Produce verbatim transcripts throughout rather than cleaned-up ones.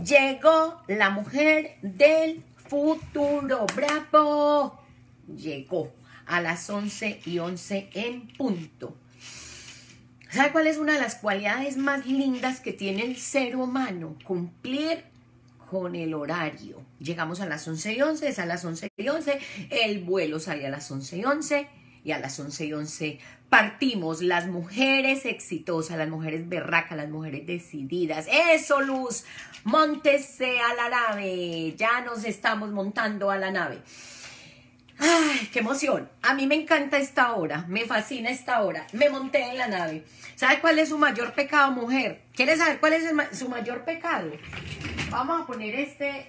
Llegó la mujer del futuro. ¡Bravo! Llegó a las once y once en punto. ¿Sabe cuál es una de las cualidades más lindas que tiene el ser humano? Cumplir con el horario. Llegamos a las once y once, es a las once y once, el vuelo sale a las once y once y a las once y once partimos. Las mujeres exitosas, las mujeres berracas, las mujeres decididas. ¡Eso, Luz! Móntese a la nave. Ya nos estamos montando a la nave. ¡Ay, qué emoción! A mí me encanta esta hora, me fascina esta hora. Me monté en la nave. ¿Sabe cuál es su mayor pecado, mujer? ¿Quiere saber cuál es el ma- su mayor pecado? Vamos a poner este...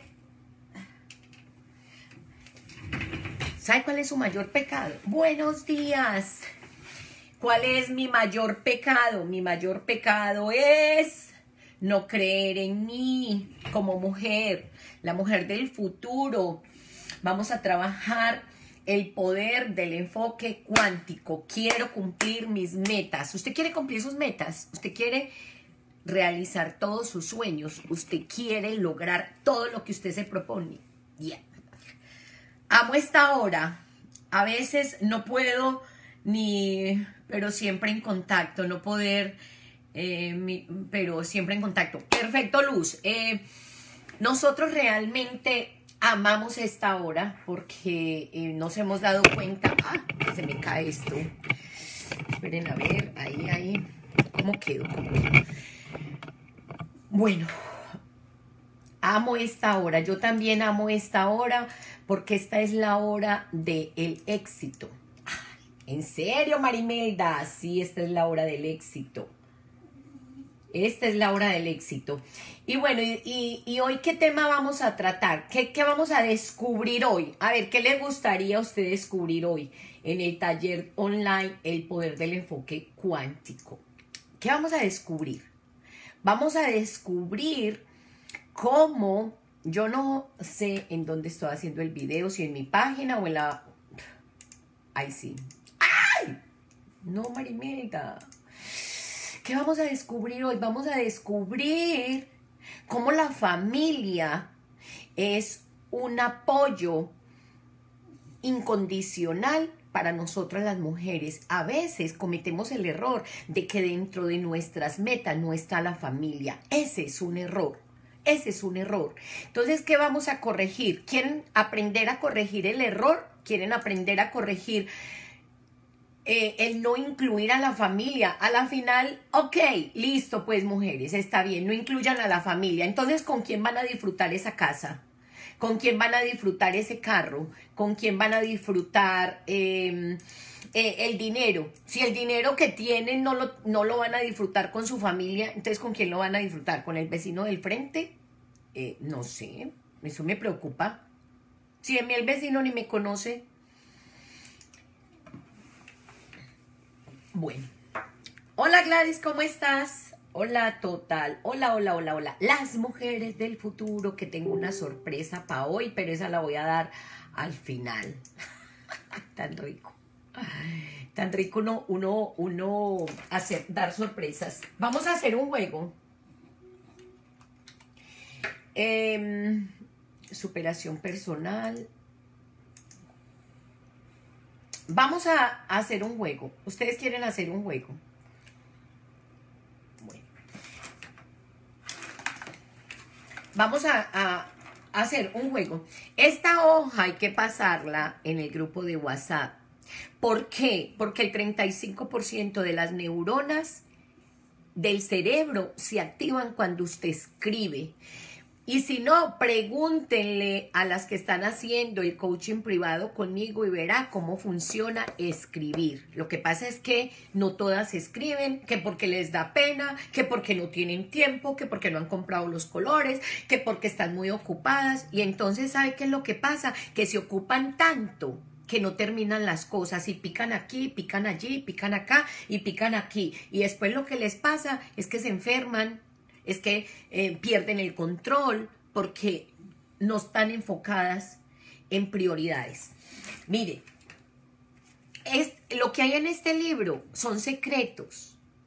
¿Sabe cuál es su mayor pecado? Buenos días. ¿Cuál es mi mayor pecado? Mi mayor pecado es no creer en mí como mujer, la mujer del futuro. Vamos a trabajar el poder del enfoque cuántico. Quiero cumplir mis metas. ¿Usted quiere cumplir sus metas? ¿Usted quiere realizar todos sus sueños? ¿Usted quiere lograr todo lo que usted se propone? Yeah. Amo esta hora. A veces no puedo ni, pero siempre en contacto. No poder, eh, mi, pero siempre en contacto. Perfecto, Luz. Eh, nosotros realmente amamos esta hora porque eh, nos hemos dado cuenta. Ah, que se me cae esto. Esperen a ver, ahí, ahí. ¿Cómo quedó? ¿Cómo quedó? Bueno, amo esta hora. Yo también amo esta hora porque esta es la hora del éxito. Ay, ¿en serio, Marimelda? Sí, esta es la hora del éxito. Esta es la hora del éxito. Y bueno, y, y, y hoy, ¿qué tema vamos a tratar? ¿Qué, ¿Qué vamos a descubrir hoy? A ver, ¿qué le gustaría a usted descubrir hoy en el taller online El Poder del Enfoque Cuántico? ¿Qué vamos a descubrir? Vamos a descubrir cómo, yo no sé en dónde estoy haciendo el video, si en mi página o en la... Ay, sí. ¡Ay! No, Marimelda. ¿Qué vamos a descubrir hoy? Vamos a descubrir cómo la familia es un apoyo incondicional para nosotras las mujeres. A veces cometemos el error de que dentro de nuestras metas no está la familia. Ese es un error. Ese es un error. Entonces, ¿qué vamos a corregir? ¿Quieren aprender a corregir el error? ¿Quieren aprender a corregir Eh, el no incluir a la familia? A la final, ok, listo, pues mujeres, está bien, no incluyan a la familia. Entonces, ¿con quién van a disfrutar esa casa? ¿Con quién van a disfrutar ese carro? ¿Con quién van a disfrutar eh, eh, el dinero? Si el dinero que tienen no lo, no lo van a disfrutar con su familia, entonces ¿con quién lo van a disfrutar? ¿Con el vecino del frente? Eh, no sé, eso me preocupa. Si a mí el vecino ni me conoce. Bueno, hola Gladys, ¿cómo estás? Hola Total, hola, hola, hola, hola. Las mujeres del futuro, que tengo una sorpresa para hoy, pero esa la voy a dar al final. Tan rico, tan rico uno, uno, uno hacer, dar sorpresas. Vamos a hacer un juego. Eh, superación personal. Vamos a hacer un juego. ¿Ustedes quieren hacer un juego? Bueno. Vamos a, a hacer un juego. Esta hoja hay que pasarla en el grupo de WhatsApp. ¿Por qué? Porque el treinta y cinco por ciento de las neuronas del cerebro se activan cuando usted escribe. Y si no, pregúntenle a las que están haciendo el coaching privado conmigo y verá cómo funciona escribir. Lo que pasa es que no todas escriben, que porque les da pena, que porque no tienen tiempo, que porque no han comprado los colores, que porque están muy ocupadas. Y entonces, ¿sabe qué es lo que pasa? Que se ocupan tanto que no terminan las cosas y pican aquí, pican allí, pican acá y pican aquí. Y después lo que les pasa es que se enferman, es que eh, pierden el control porque no están enfocadas en prioridades. Mire, es, lo que hay en este libro son secretos,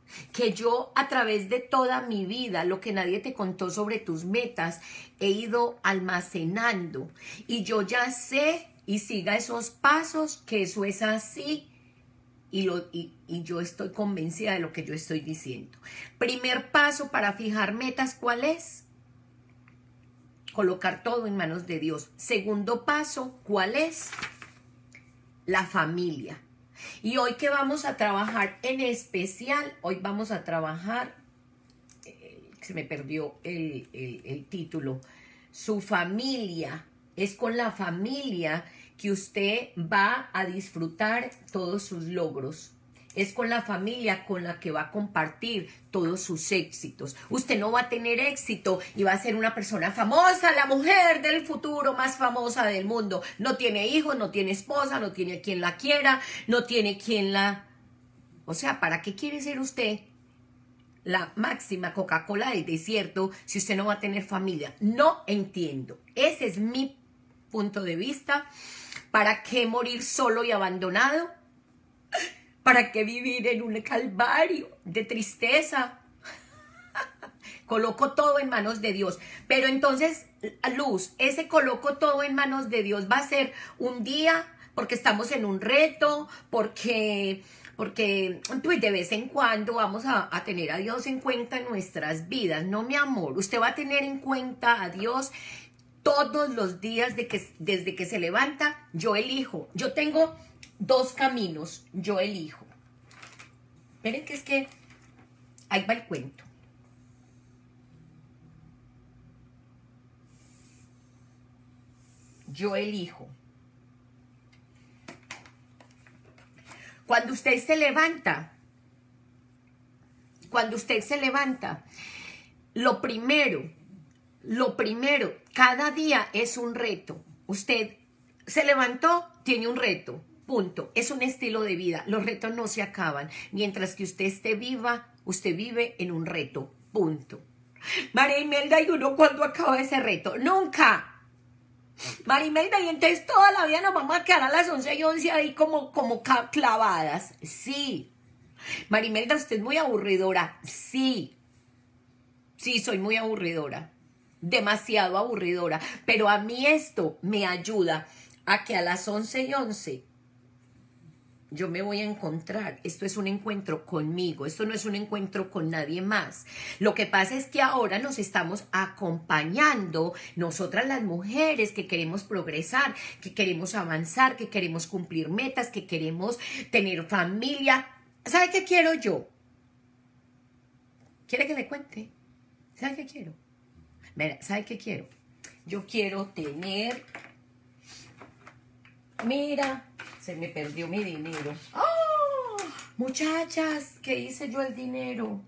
que yo a través de toda mi vida, lo que nadie te contó sobre tus metas, he ido almacenando y yo ya sé y siga esos pasos, que eso es así y, lo, y, y yo estoy convencida de lo que yo estoy diciendo. Primer paso para fijar metas, ¿cuál es? Colocar todo en manos de Dios. Segundo paso, ¿cuál es? La familia. Y hoy que vamos a trabajar en especial, hoy vamos a trabajar, eh, se me perdió el, el, el título, su familia. Es con la familia que usted va a disfrutar todos sus logros. Es con la familia con la que va a compartir todos sus éxitos. Usted no va a tener éxito y va a ser una persona famosa, la mujer del futuro más famosa del mundo. No tiene hijos, no tiene esposa, no tiene quien la quiera, no tiene quien la... O sea, ¿para qué quiere ser usted la máxima Coca-Cola del desierto si usted no va a tener familia? No entiendo. Ese es mi punto de vista. ¿Para qué morir solo y abandonado? ¿Para qué vivir en un calvario de tristeza? Coloco todo en manos de Dios. Pero entonces, Luz, ese coloco todo en manos de Dios va a ser un día, porque estamos en un reto, porque, porque pues de vez en cuando vamos a, a tener a Dios en cuenta en nuestras vidas. No, mi amor, usted va a tener en cuenta a Dios todos los días de que, desde que se levanta. Yo elijo, yo tengo dos caminos, yo elijo. Miren que es que ahí va el cuento. Yo elijo. Cuando usted se levanta, cuando usted se levanta, lo primero, lo primero, cada día es un reto. Usted se levantó, tiene un reto. Punto. Es un estilo de vida. Los retos no se acaban. Mientras que usted esté viva, usted vive en un reto. Punto. María Imelda, ¿y uno cuándo acaba ese reto? ¡Nunca! María Imelda, y entonces toda la vida nos vamos a quedar a las once y once ahí como, como clavadas. Sí. María Imelda, ¿usted es muy aburridora? Sí. Sí, soy muy aburridora. Demasiado aburridora. Pero a mí esto me ayuda a que a las once y once yo me voy a encontrar. Esto es un encuentro conmigo. Esto no es un encuentro con nadie más. Lo que pasa es que ahora nos estamos acompañando, nosotras las mujeres que queremos progresar, que queremos avanzar, que queremos cumplir metas, que queremos tener familia. ¿Sabe qué quiero yo? ¿Quiere que le cuente? ¿Sabe qué quiero? Mira, ¿sabe qué quiero? Yo quiero tener... Mira, se me perdió mi dinero. ¡Oh! Muchachas, ¿qué hice yo el dinero?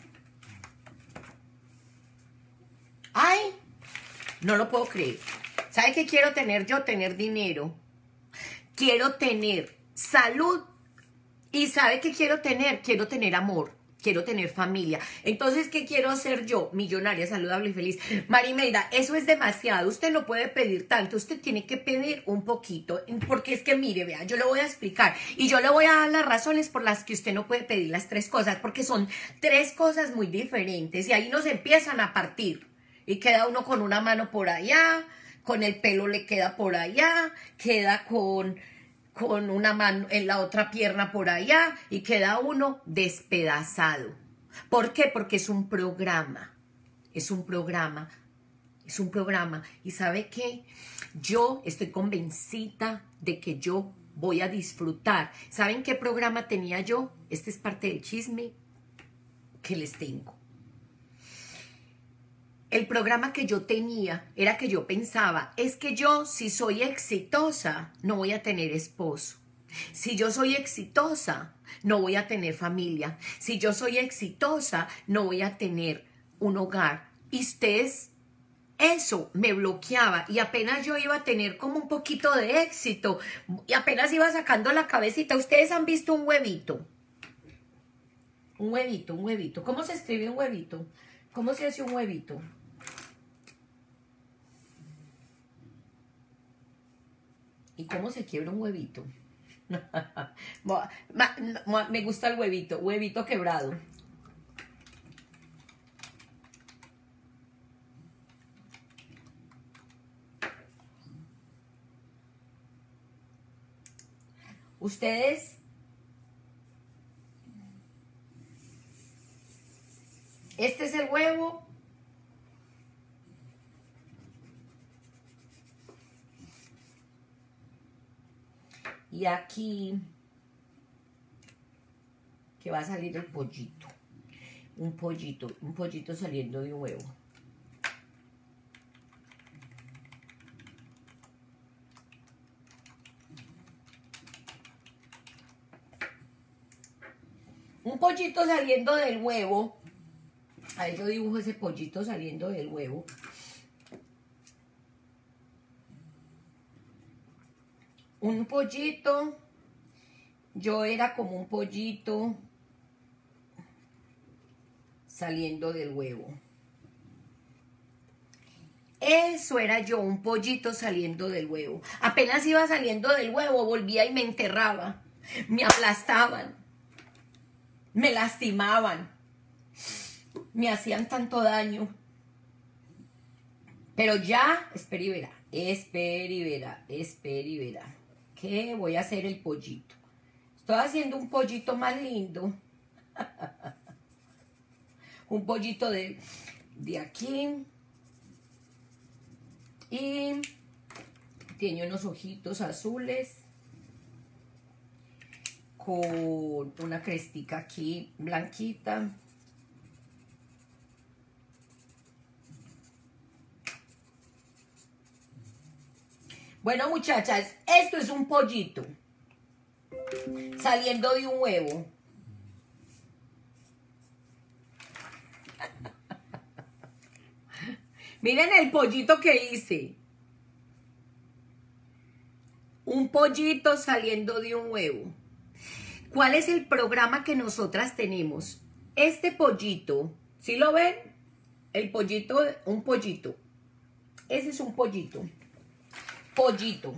¡Ay! No lo puedo creer. ¿Sabe qué quiero tener yo? Tener dinero. Quiero tener salud. ¿Y sabe qué quiero tener? Quiero tener amor. Quiero tener familia. Entonces, ¿qué quiero hacer yo? Millonaria, saludable y feliz. María Imelda, eso es demasiado. Usted no puede pedir tanto. Usted tiene que pedir un poquito. Porque es que, mire, vea, yo le voy a explicar. Y yo le voy a dar las razones por las que usted no puede pedir las tres cosas. Porque son tres cosas muy diferentes. Y ahí nos empiezan a partir. Y queda uno con una mano por allá. Con el pelo le queda por allá. Queda con... con una mano en la otra pierna por allá y queda uno despedazado. ¿Por qué? Porque es un programa, es un programa, es un programa. ¿Y sabe qué? Yo estoy convencida de que yo voy a disfrutar. ¿Saben qué programa tenía yo? Este es parte del chisme que les tengo. El programa que yo tenía era que yo pensaba, es que yo si soy exitosa no voy a tener esposo. Si yo soy exitosa no voy a tener familia. Si yo soy exitosa no voy a tener un hogar. Y ustedes, eso me bloqueaba y apenas yo iba a tener como un poquito de éxito y apenas iba sacando la cabecita. Ustedes han visto un huevito. Un huevito, un huevito. ¿Cómo se escribe un huevito? ¿Cómo se hace un huevito? ¿Y cómo se quiebra un huevito? Me gusta el huevito, huevito quebrado. Ustedes, este es el huevo. Y aquí, que va a salir el pollito. Un pollito, un pollito saliendo de un huevo. Un pollito saliendo del huevo. A ver, yo dibujo ese pollito saliendo del huevo. Un pollito. Yo era como un pollito saliendo del huevo. Eso era yo, un pollito saliendo del huevo. Apenas iba saliendo del huevo, volvía y me enterraba. Me aplastaban. Me lastimaban. Me hacían tanto daño. Pero ya, espera y verá, espera y verá, espera y verá. ¿Qué voy a hacer el pollito? Estoy haciendo un pollito más lindo. Un pollito de, de aquí. Y tiene unos ojitos azules. Con una crestica aquí blanquita. Bueno, muchachas, esto es un pollito saliendo de un huevo. Miren el pollito que hice. Un pollito saliendo de un huevo. ¿Cuál es el programa que nosotras tenemos? Este pollito, ¿sí lo ven? El pollito, un pollito. Ese es un pollito. Pollito.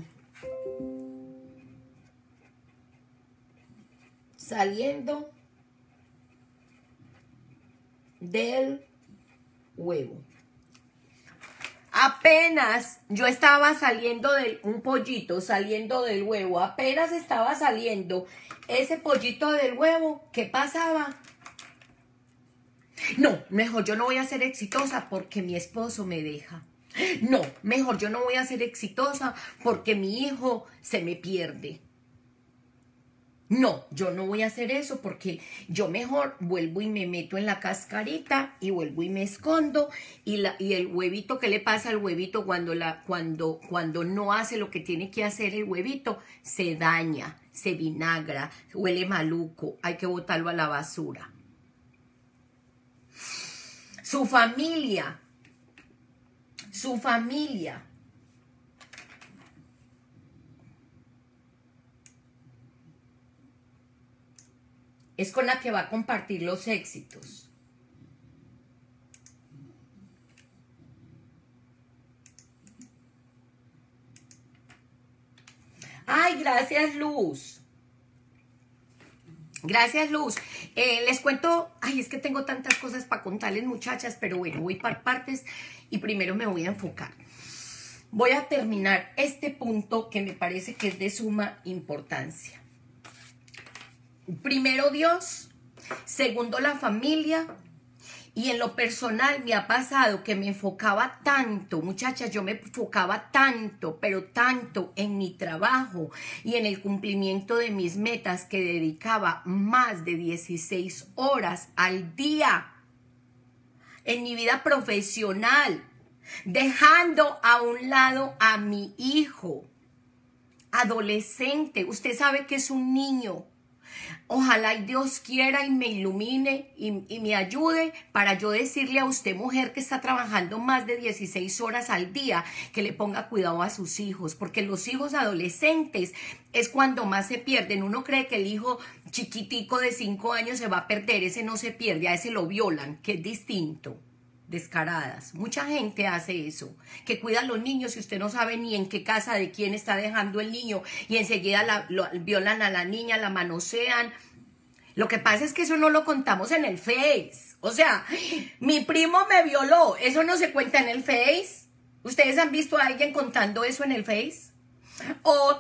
Saliendo del huevo. Apenas yo estaba saliendo de un pollito, saliendo del huevo, apenas estaba saliendo ese pollito del huevo, ¿qué pasaba? No, mejor yo no voy a ser exitosa porque mi esposo me deja. No, mejor yo no voy a ser exitosa porque mi hijo se me pierde. No, yo no voy a hacer eso porque yo mejor vuelvo y me meto en la cascarita y vuelvo y me escondo y, la, y el huevito, ¿qué le pasa al huevito cuando, la, cuando, cuando no hace lo que tiene que hacer el huevito? Se daña, se vinagra, huele maluco, hay que botarlo a la basura. Su familia, su familia. Es con la que va a compartir los éxitos. Ay, gracias, Luz. Gracias, Luz. Eh, les cuento, ay, es que tengo tantas cosas para contarles, muchachas, pero bueno, voy por partes y primero me voy a enfocar. Voy a terminar este punto que me parece que es de suma importancia. Primero Dios, segundo la familia, y en lo personal me ha pasado que me enfocaba tanto, muchachas, yo me enfocaba tanto, pero tanto en mi trabajo y en el cumplimiento de mis metas que dedicaba más de dieciséis horas al día en mi vida profesional, dejando a un lado a mi hijo adolescente. Usted sabe que es un niño. Ojalá y Dios quiera y me ilumine y, y me ayude para yo decirle a usted, mujer que está trabajando más de dieciséis horas al día, que le ponga cuidado a sus hijos, porque los hijos adolescentes es cuando más se pierden. Uno cree que el hijo chiquitico de cinco años se va a perder, ese no se pierde, a ese lo violan, que es distinto. Descaradas. Mucha gente hace eso, que cuida a los niños y usted no sabe ni en qué casa de quién está dejando el niño y enseguida la, lo, violan a la niña, la manosean. Lo que pasa es que eso no lo contamos en el Face. O sea, mi primo me violó, eso no se cuenta en el Face. ¿Ustedes han visto a alguien contando eso en el Face? O,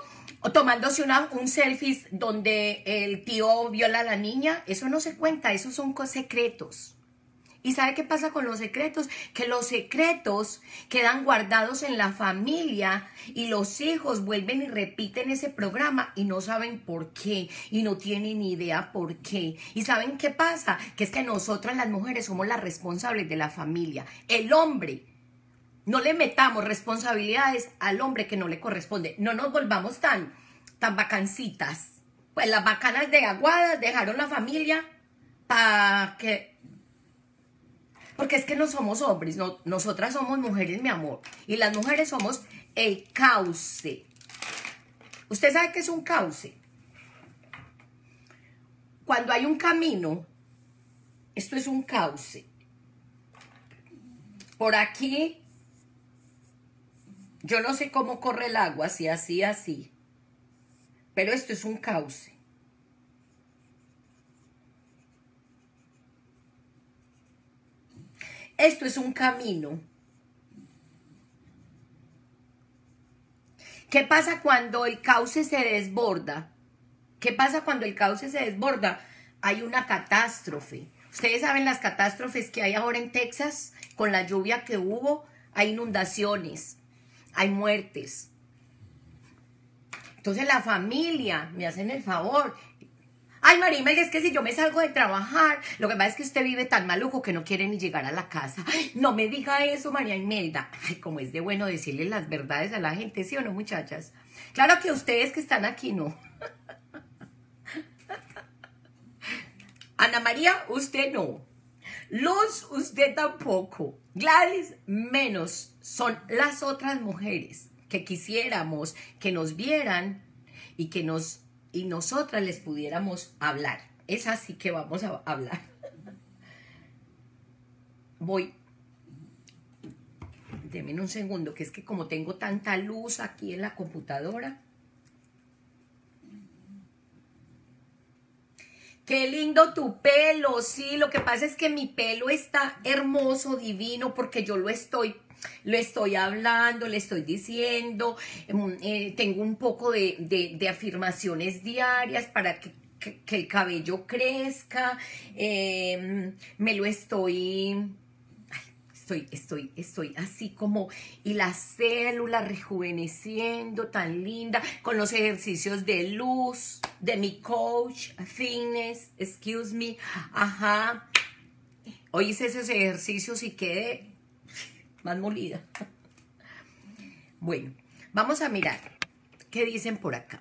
O tomándose una, un selfie donde el tío viola a la niña. Eso no se cuenta, esos son secretos. ¿Y sabe qué pasa con los secretos? Que los secretos quedan guardados en la familia y los hijos vuelven y repiten ese programa y no saben por qué y no tienen idea por qué. ¿Y saben qué pasa? Que es que nosotras las mujeres somos las responsables de la familia. El hombre, no le metamos responsabilidades al hombre que no le corresponde. No nos volvamos tan, tan bacancitas. Pues las bacanas de Aguadas dejaron la familia para que... Porque es que no somos hombres, no, nosotras somos mujeres, mi amor. Y las mujeres somos el cauce. ¿Usted sabe qué es un cauce? Cuando hay un camino, esto es un cauce. Por aquí, yo no sé cómo corre el agua, si así, así. Pero esto es un cauce. Esto es un camino. ¿Qué pasa cuando el cauce se desborda? ¿Qué pasa cuando el cauce se desborda? Hay una catástrofe. Ustedes saben las catástrofes que hay ahora en Texas, con la lluvia que hubo, hay inundaciones, hay muertes. Entonces la familia, me hacen el favor. Ay, Marimelda, es que si yo me salgo de trabajar, lo que pasa es que usted vive tan maluco que no quiere ni llegar a la casa. Ay, no me diga eso, María Imelda. Ay, como es de bueno decirle las verdades a la gente, ¿sí o no, muchachas? Claro que ustedes que están aquí, no. Ana María, usted no. Luz, usted tampoco. Gladys, menos. Son las otras mujeres que quisiéramos que nos vieran y que nos... y nosotras les pudiéramos hablar. Es así que vamos a hablar. Voy. Denme un segundo, que es que como tengo tanta luz aquí en la computadora. Qué lindo tu pelo, sí, lo que pasa es que mi pelo está hermoso, divino, porque yo lo estoy Lo estoy hablando, le estoy diciendo, eh, tengo un poco de, de, de afirmaciones diarias para que, que, que el cabello crezca, eh, me lo estoy, ay, estoy, estoy, estoy así como, y la célula rejuveneciendo, tan linda, con los ejercicios de luz, de mi coach, fitness, excuse me, ajá, hoy hice esos ejercicios y quedé más molida. Bueno, vamos a mirar qué dicen por acá.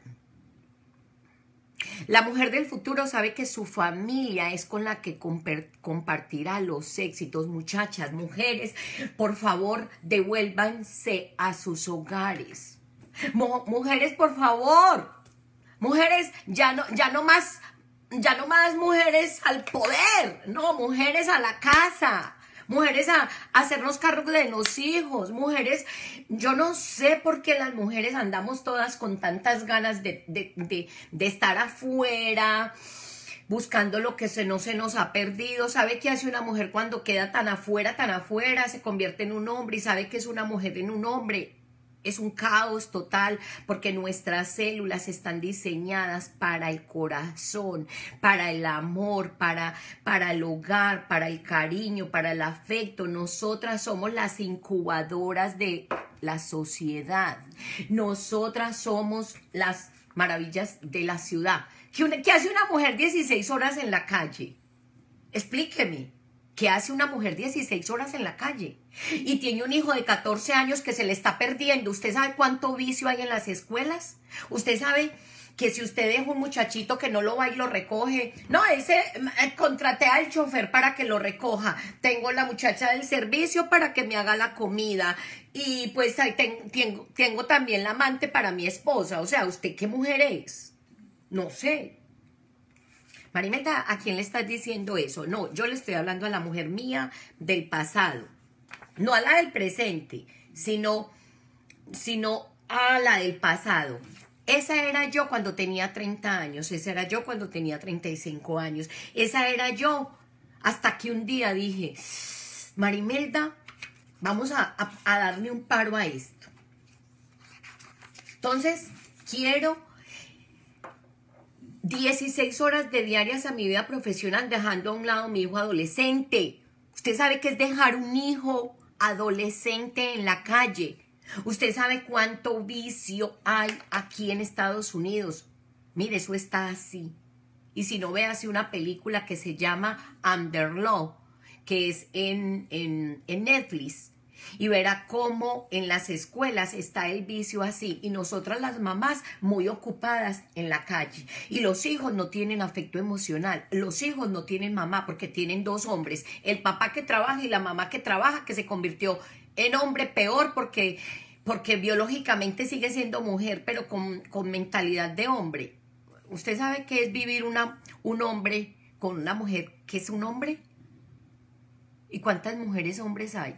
La mujer del futuro sabe que su familia es con la que compartirá los éxitos. Muchachas, mujeres, por favor, devuélvanse a sus hogares. Mo- mujeres, por favor. Mujeres, ya no, ya no más, ya no más mujeres al poder. No, mujeres a la casa. Mujeres a, a hacernos cargo de los hijos, mujeres, yo no sé por qué las mujeres andamos todas con tantas ganas de, de, de, de estar afuera, buscando lo que se, no se nos ha perdido. ¿Sabe qué hace una mujer cuando queda tan afuera, tan afuera, se convierte en un hombre y sabe que es una mujer en un hombre? Es un caos total porque nuestras células están diseñadas para el corazón, para el amor, para, para el hogar, para el cariño, para el afecto. Nosotras somos las incubadoras de la sociedad. Nosotras somos las maravillas de la ciudad. ¿Qué, una, qué hace una mujer dieciséis horas en la calle? Explíqueme. ¿Qué hace una mujer dieciséis horas en la calle? Y tiene un hijo de catorce años que se le está perdiendo. ¿Usted sabe cuánto vicio hay en las escuelas? ¿Usted sabe que si usted deja un muchachito que no lo va y lo recoge? No, ese, eh, contraté al chofer para que lo recoja. Tengo la muchacha del servicio para que me haga la comida. Y pues ahí ten, tengo, tengo también la amante para mi esposa. O sea, ¿usted qué mujer es? No sé. Marimelda, ¿a quién le estás diciendo eso? No, yo le estoy hablando a la mujer mía del pasado. No a la del presente, sino, sino a la del pasado. Esa era yo cuando tenía treinta años, esa era yo cuando tenía treinta y cinco años, esa era yo hasta que un día dije, Marimelda, vamos a, a, a darle un paro a esto. Entonces, quiero dieciséis horas de diarias a mi vida profesional dejando a un lado a mi hijo adolescente. Usted sabe qué es dejar un hijo adolescente en la calle. Usted sabe cuánto vicio hay aquí en Estados Unidos. Mire, eso está así. Y si no, véase una película que se llama Under Law, que es en, en, en Netflix. Y verá cómo en las escuelas está el vicio así. Y nosotras las mamás muy ocupadas en la calle. Y los hijos no tienen afecto emocional. Los hijos no tienen mamá porque tienen dos hombres. El papá que trabaja y la mamá que trabaja, que se convirtió en hombre peor porque, porque biológicamente sigue siendo mujer, pero con, con mentalidad de hombre. ¿Usted sabe qué es vivir una, un hombre con una mujer que es un hombre? ¿Y cuántas mujeres hombres hay?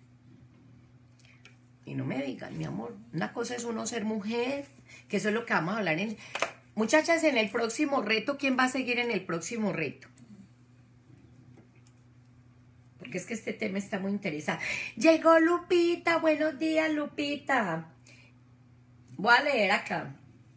Y no me digan, mi amor, una cosa es uno ser mujer, que eso es lo que vamos a hablar en... Muchachas, en el próximo reto, ¿quién va a seguir en el próximo reto? Porque es que este tema está muy interesante. Llegó Lupita, buenos días, Lupita. Voy a leer acá.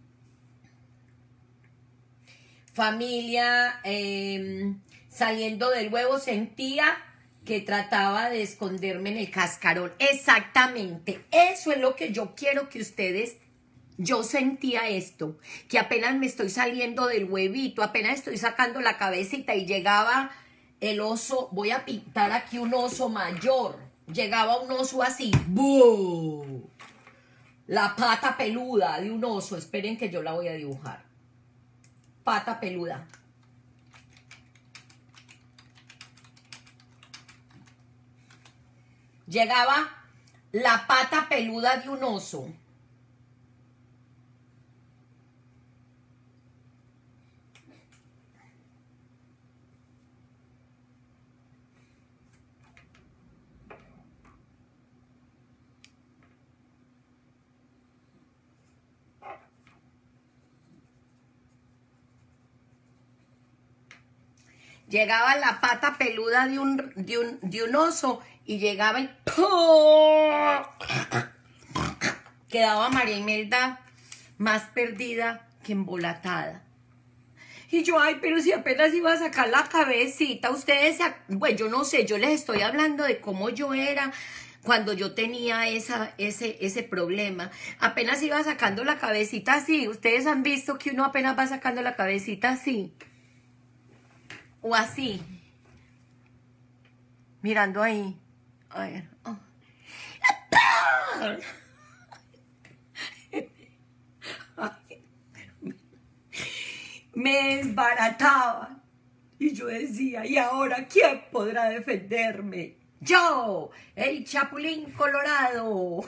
Familia, eh, saliendo del huevo, sentía que trataba de esconderme en el cascarón. Exactamente, eso es lo que yo quiero que ustedes, yo sentía esto, que apenas me estoy saliendo del huevito, apenas estoy sacando la cabecita y llegaba el oso, voy a pintar aquí un oso mayor, llegaba un oso así, ¡buu! La pata peluda de un oso, esperen que yo la voy a dibujar, pata peluda. Llegaba la pata peluda de un oso. Llegaba la pata peluda de un, de un, de un oso y llegaba y ¡pum! Quedaba María Imelda más perdida que embolatada. Y yo, ay, pero si apenas iba a sacar la cabecita, ustedes, bueno, yo no sé, yo les estoy hablando de cómo yo era cuando yo tenía esa, ese, ese problema. Apenas iba sacando la cabecita así. Ustedes han visto que uno apenas va sacando la cabecita así. O así. Mirando ahí. A ver. Oh. Me desbarataba. Y yo decía, ¿y ahora quién podrá defenderme? ¡Yo! ¡El Chapulín Colorado!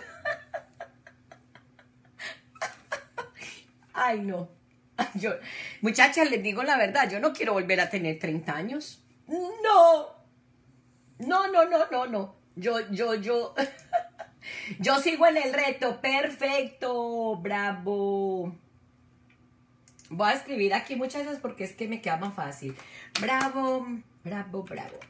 Ay, no. Yo, muchachas, les digo la verdad, yo no quiero volver a tener treinta años. No. No, no, no, no, no. Yo, yo, yo. Yo sigo en el reto. Perfecto. Bravo. Voy a escribir aquí muchachas porque es que me queda más fácil. Bravo, bravo, bravo.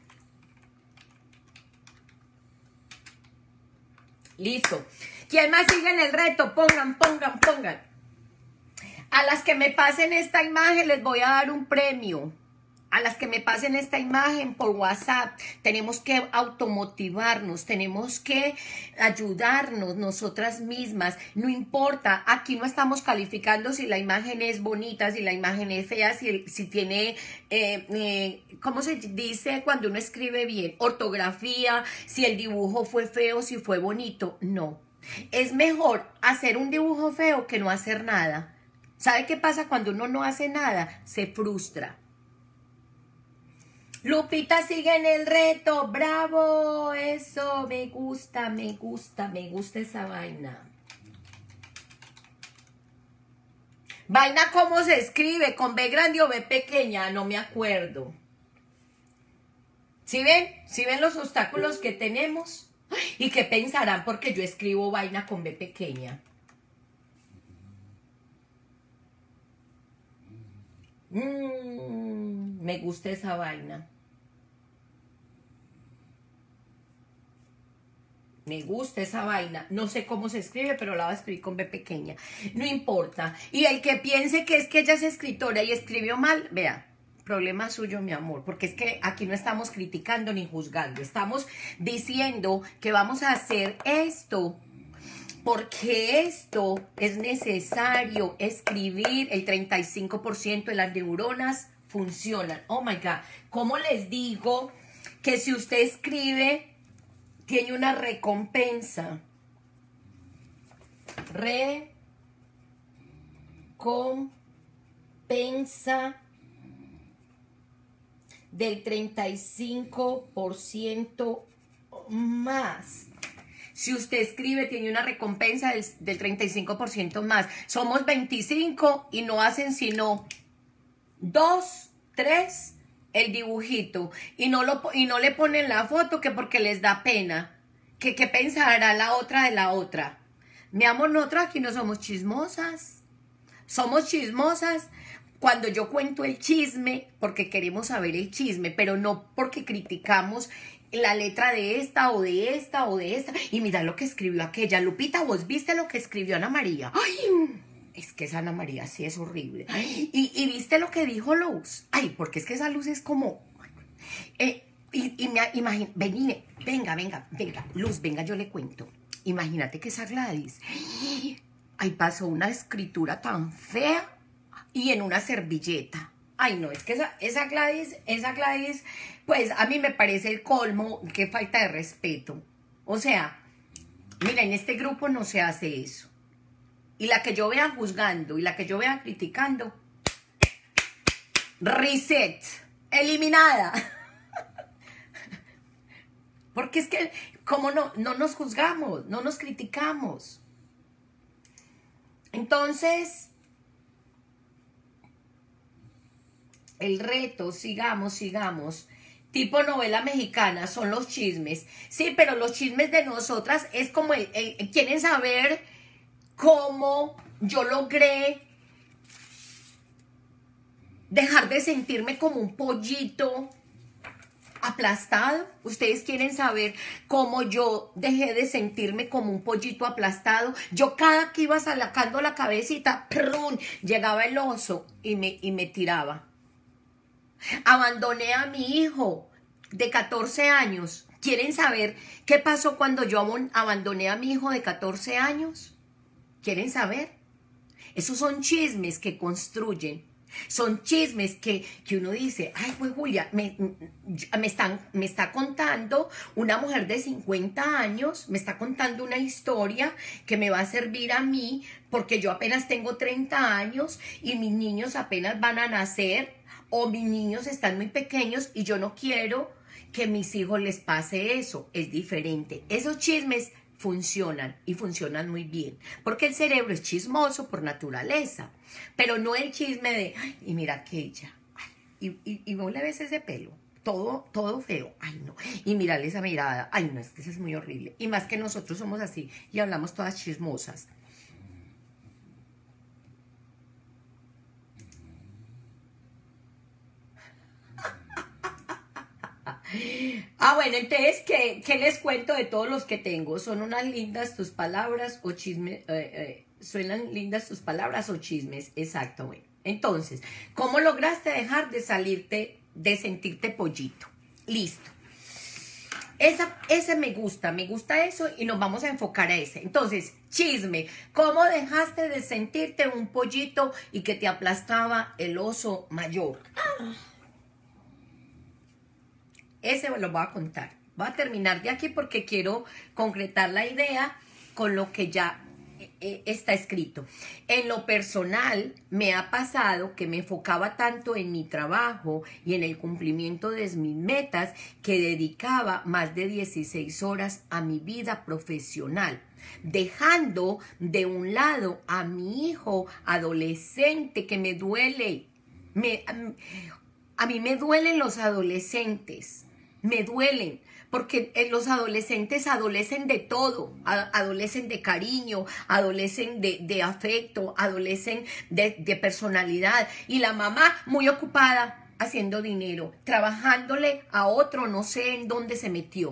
Listo. ¿Quién más sigue en el reto? Pongan, pongan, pongan. A las que me pasen esta imagen les voy a dar un premio. A las que me pasen esta imagen por WhatsApp. Tenemos que automotivarnos, tenemos que ayudarnos nosotras mismas. No importa, aquí no estamos calificando si la imagen es bonita, si la imagen es fea, si, si tiene, eh, eh, ¿cómo se dice cuando uno escribe bien? Ortografía, si el dibujo fue feo, si fue bonito. No, es mejor hacer un dibujo feo que no hacer nada. ¿Sabe qué pasa cuando uno no hace nada? Se frustra. Lupita sigue en el reto, bravo, eso, me gusta, me gusta, me gusta esa vaina. Vaina, ¿cómo se escribe? ¿Con B grande o B pequeña? No me acuerdo. ¿Sí ven? ¿Sí ven los obstáculos que tenemos? ¿Y qué pensarán porque yo escribo vaina con B pequeña? Mm, me gusta esa vaina. Me gusta esa vaina. No sé cómo se escribe, pero la voy a escribir con B pequeña. No importa. Y el que piense que es que ella es escritora y escribió mal, vea, problema suyo, mi amor. Porque es que aquí no estamos criticando ni juzgando. Estamos diciendo que vamos a hacer esto porque esto es necesario escribir. El treinta y cinco por ciento de las neuronas funcionan. Oh my God. ¿Cómo les digo que si usted escribe tiene una recompensa? Recompensa del treinta y cinco por ciento más. Si usted escribe, tiene una recompensa del, del treinta y cinco por ciento más. Somos veinticinco y no hacen sino dos, tres, el dibujito. Y no, lo, y no le ponen la foto que porque les da pena. ¿Qué, qué pensará la otra de la otra? Mi amor, nosotros aquí no somos chismosas. Somos chismosas cuando yo cuento el chisme porque queremos saber el chisme, pero no porque criticamos la letra de esta o de esta o de esta. Y mira lo que escribió aquella. Lupita, ¿vos viste lo que escribió Ana María? ¡Ay! Es que esa Ana María sí es horrible. ¿Y, y viste lo que dijo Luz? Ay, porque es que esa Luz es como... Eh, y, y me imagino... Vení, venga, venga, venga. Luz, venga, yo le cuento. Imagínate que esa Gladys... Ay, pasó una escritura tan fea y en una servilleta. Ay, no, es que esa, esa Gladys, esa Gladys, pues a mí me parece el colmo, qué falta de respeto. O sea, mira, en este grupo no se hace eso. Y la que yo vea juzgando y la que yo vea criticando, reset, eliminada. Porque es que, como no, no nos juzgamos, no nos criticamos. Entonces... El reto, sigamos, sigamos. Tipo novela mexicana, son los chismes. Sí, pero los chismes de nosotras es como el, el, quieren saber cómo yo logré dejar de sentirme como un pollito aplastado. Ustedes quieren saber cómo yo dejé de sentirme como un pollito aplastado. Yo cada que iba sacando la cabecita, ¡prun!, llegaba el oso y me, y me tiraba. Abandoné a mi hijo de catorce años. ¿Quieren saber qué pasó cuando yo abandoné a mi hijo de catorce años? ¿Quieren saber? Esos son chismes que construyen. Son chismes que, que uno dice, ay, pues Julia, me, me, están, me está contando una mujer de cincuenta años, me está contando una historia que me va a servir a mí porque yo apenas tengo treinta años y mis niños apenas van a nacer. O mis niños están muy pequeños y yo no quiero que a mis hijos les pase eso. Es diferente. Esos chismes funcionan y funcionan muy bien. Porque el cerebro es chismoso por naturaleza. Pero no el chisme de, ay, y mira aquella. Ay, y, y, y vos le ves ese pelo. Todo, todo feo. Ay, no. Y mirarle esa mirada. Ay, no, es que eso es muy horrible. Y más que nosotros somos así y hablamos todas chismosas. Ah, bueno, entonces, ¿qué, ¿qué les cuento de todos los que tengo? ¿Son unas lindas tus palabras o chismes? Eh, eh, ¿Suenan lindas tus palabras o chismes? Exacto, bueno. Entonces, ¿cómo lograste dejar de salirte, de sentirte pollito? Listo. Esa, ese me gusta, me gusta eso y nos vamos a enfocar a ese. Entonces, chisme. ¿Cómo dejaste de sentirte un pollito y que te aplastaba el oso mayor? Ese me lo voy a contar. Voy a terminar de aquí porque quiero concretar la idea con lo que ya eh, está escrito. En lo personal, me ha pasado que me enfocaba tanto en mi trabajo y en el cumplimiento de mis metas que dedicaba más de dieciséis horas a mi vida profesional, dejando de un lado a mi hijo adolescente que me duele. Me, a, a mí me duelen los adolescentes. Me duelen, porque los adolescentes adolecen de todo, adolecen de cariño, adolecen de, de afecto, adolecen de, de personalidad. Y la mamá muy ocupada haciendo dinero, trabajándole a otro, no sé en dónde se metió.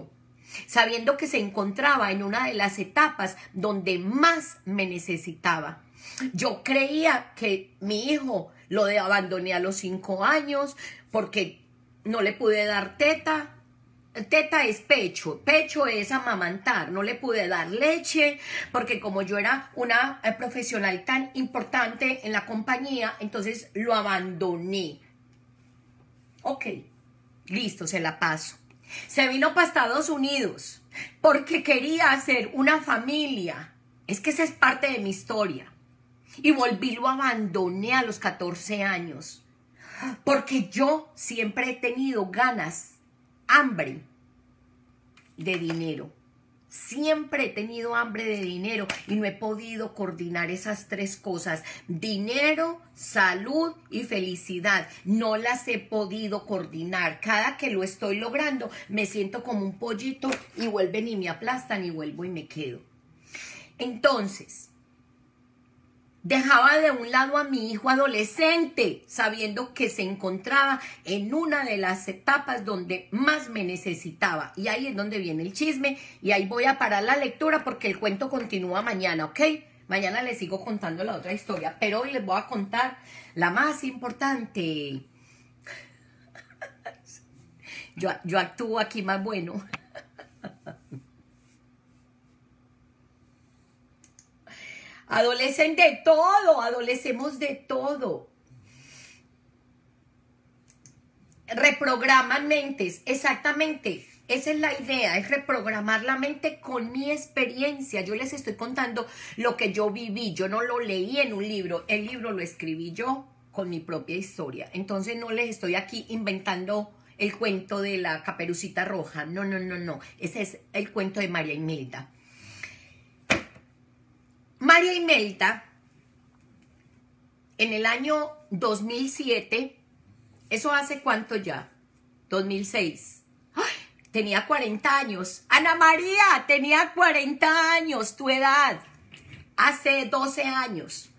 sabiendo que se encontraba en una de las etapas donde más me necesitaba. Yo creía que mi hijo lo de abandoné a los cinco años porque no le pude dar teta. Teta es pecho, pecho es amamantar, no le pude dar leche porque como yo era una profesional tan importante en la compañía, entonces lo abandoné. Ok, listo, se la paso. Se vino para Estados Unidos porque quería hacer una familia. Es que esa es parte de mi historia. Y volví, lo abandoné a los catorce años. Porque yo siempre he tenido ganas, hambre de dinero. Siempre he tenido hambre de dinero y no he podido coordinar esas tres cosas. Dinero, salud y felicidad. No las he podido coordinar. Cada que lo estoy logrando me siento como un pollito y vuelven y me aplastan y vuelvo y me quedo. Entonces, dejaba de un lado a mi hijo adolescente, sabiendo que se encontraba en una de las etapas donde más me necesitaba. Y ahí es donde viene el chisme. Y ahí voy a parar la lectura porque el cuento continúa mañana, ¿ok? Mañana les sigo contando la otra historia, pero hoy les voy a contar la más importante. Yo, yo actúo aquí más bueno. Adolecen de todo, adolecemos de todo. Reprograman mentes, exactamente. Esa es la idea, es reprogramar la mente con mi experiencia. Yo les estoy contando lo que yo viví. Yo no lo leí en un libro, el libro lo escribí yo con mi propia historia. Entonces no les estoy aquí inventando el cuento de la Caperucita Roja. No, no, no, no. Ese es el cuento de María Imelda. María Imelda, en el año dos mil siete, ¿eso hace cuánto ya? dos mil seis. ¡Ay! Tenía cuarenta años. Ana María, tenía cuarenta años, tu edad. Hace doce años.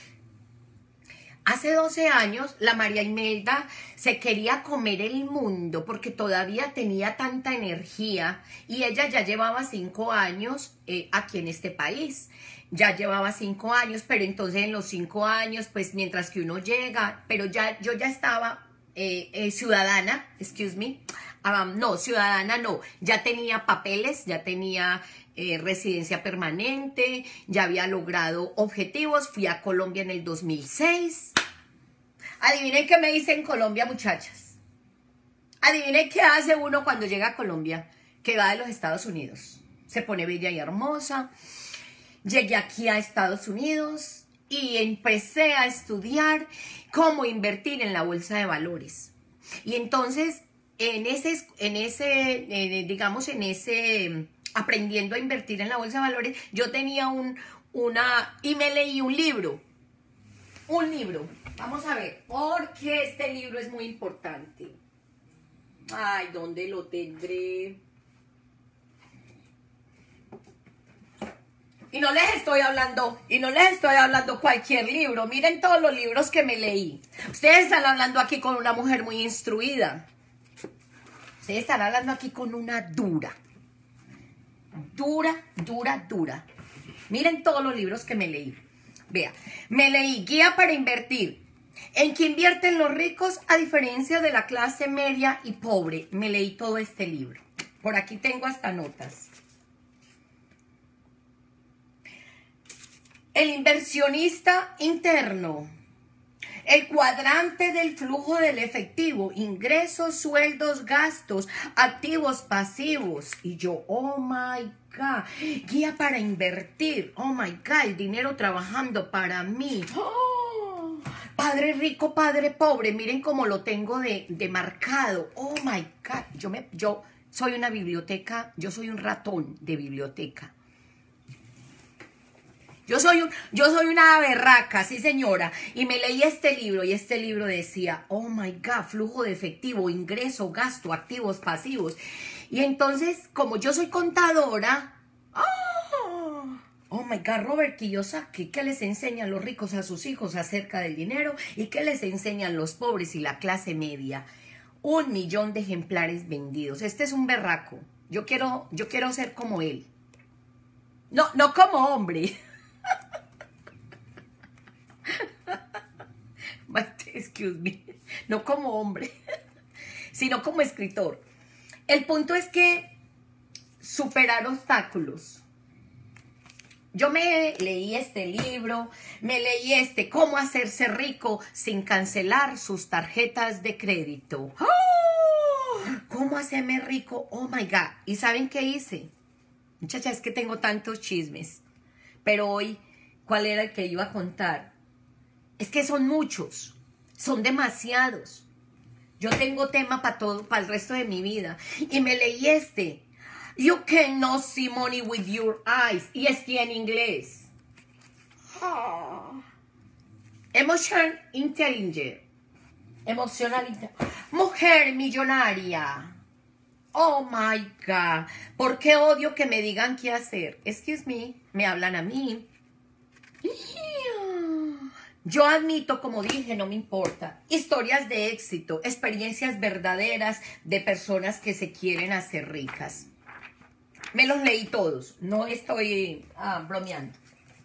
Hace doce años, la María Imelda se quería comer el mundo porque todavía tenía tanta energía y ella ya llevaba cinco años eh, aquí en este país. Ya llevaba cinco años, pero entonces en los cinco años, pues mientras que uno llega, pero ya yo ya estaba eh, eh, ciudadana, excuse me, um, no, ciudadana no, ya tenía papeles, ya tenía eh, residencia permanente, ya había logrado objetivos, fui a Colombia en el dos mil seis. Adivinen qué me hice en Colombia, muchachas. Adivinen qué hace uno cuando llega a Colombia, que va de los Estados Unidos. Se pone bella y hermosa. Llegué aquí a Estados Unidos y empecé a estudiar cómo invertir en la bolsa de valores. Y entonces, en ese, en ese eh, digamos, en ese, aprendiendo a invertir en la bolsa de valores, yo tenía un, una, y me leí un libro. Un libro. Vamos a ver, porque este libro es muy importante. Ay, ¿dónde lo tendré? Y no les estoy hablando, y no les estoy hablando cualquier libro. Miren todos los libros que me leí. Ustedes están hablando aquí con una mujer muy instruida. Ustedes están hablando aquí con una dura. Dura, dura, dura. Miren todos los libros que me leí. Vea, me leí Guía para Invertir. ¿En qué invierten los ricos a diferencia de la clase media y pobre? Me leí todo este libro. Por aquí tengo hasta notas. El inversionista interno, el cuadrante del flujo del efectivo, ingresos, sueldos, gastos, activos, pasivos. Y yo, oh my God, guía para invertir, oh my God, el dinero trabajando para mí. Oh, padre rico, padre pobre, miren cómo lo tengo de, de marcado. Oh my God, yo, me, yo soy una biblioteca, yo soy un ratón de biblioteca. Yo soy, un, yo soy una berraca, sí señora, y me leí este libro y este libro decía, oh my God, flujo de efectivo, ingreso, gasto, activos, pasivos. Y entonces, como yo soy contadora, oh, oh my God, Robert Kiyosaki, ¿qué les enseñan los ricos a sus hijos acerca del dinero? ¿Y qué les enseñan los pobres y la clase media? Un millón de ejemplares vendidos. Este es un berraco. Yo quiero, yo quiero ser como él. No, no como hombre. Excuse me. No como hombre, sino como escritor. El punto es que superar obstáculos. Yo me leí este libro, me leí este, Cómo hacerse rico sin cancelar sus tarjetas de crédito. ¡Oh! ¿Cómo hacerme rico? Oh my God. ¿Y saben qué hice? Muchachas, es que tengo tantos chismes. Pero hoy, ¿cuál era el que iba a contar? Es que son muchos, son demasiados. Yo tengo tema para todo, para el resto de mi vida. Y me leí este. You cannot see money with your eyes. Y es que en inglés. Oh. Emotion intelligent. Emocional. Mujer millonaria. Oh my God. ¿Por qué odio que me digan qué hacer? Excuse me. Me hablan a mí. Yo admito, como dije, no me importa. Historias de éxito, experiencias verdaderas de personas que se quieren hacer ricas. Me los leí todos, no estoy ah, bromeando.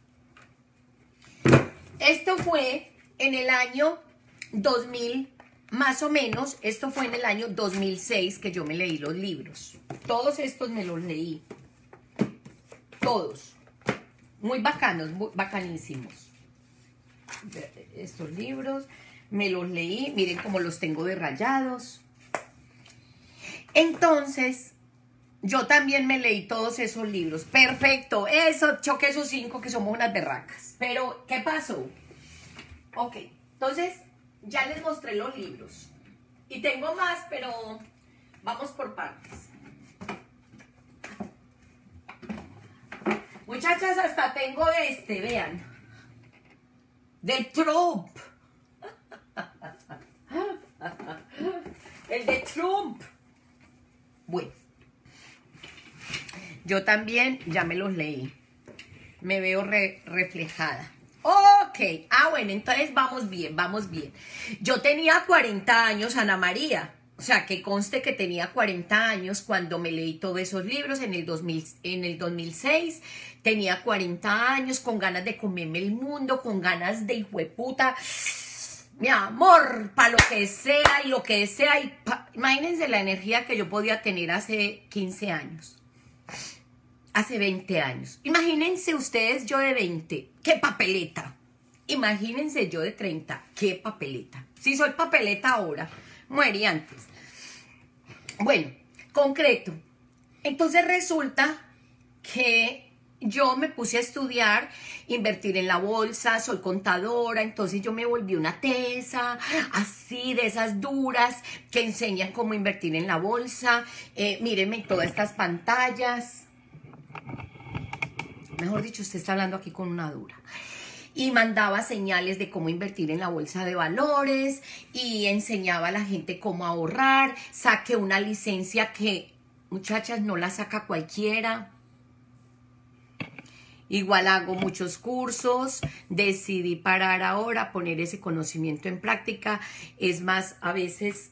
Esto fue en el año dos mil, más o menos, esto fue en el año dos mil seis que yo me leí los libros. Todos estos me los leí. Todos. Muy bacanos, muy bacanísimos. Estos libros me los leí, miren cómo los tengo de rayados. Entonces, yo también me leí todos esos libros. Perfecto, eso, choque esos cinco que somos unas berracas. Pero, ¿qué pasó? Ok, entonces, ya les mostré los libros. Y tengo más, pero vamos por partes. Muchachas, hasta tengo este, vean. De Trump. El de Trump. Bueno. Yo también ya me los leí. Me veo re, reflejada. Ok. Ah, bueno, entonces vamos bien, vamos bien. Yo tenía cuarenta años, Ana María. O sea, que conste que tenía cuarenta años cuando me leí todos esos libros en el, dos mil, en el dos mil seis. Tenía cuarenta años, con ganas de comerme el mundo, con ganas de hijueputa. Mi amor, para lo que sea y lo que sea. Y pa, imagínense la energía que yo podía tener hace quince años. Hace veinte años. Imagínense ustedes yo de veinte. ¡Qué papeleta! Imagínense yo de treinta. ¡Qué papeleta! Si soy papeleta ahora, muere antes. Bueno, concreto. Entonces resulta que yo me puse a estudiar, invertir en la bolsa, soy contadora, entonces yo me volví una tesa, así de esas duras que enseñan cómo invertir en la bolsa. Eh, mírenme todas estas pantallas. Mejor dicho, usted está hablando aquí con una dura. Y mandaba señales de cómo invertir en la bolsa de valores y enseñaba a la gente cómo ahorrar. Saqué una licencia que, muchachas, no la saca cualquiera. Igual hago muchos cursos, decidí parar ahora, poner ese conocimiento en práctica. Es más, a veces,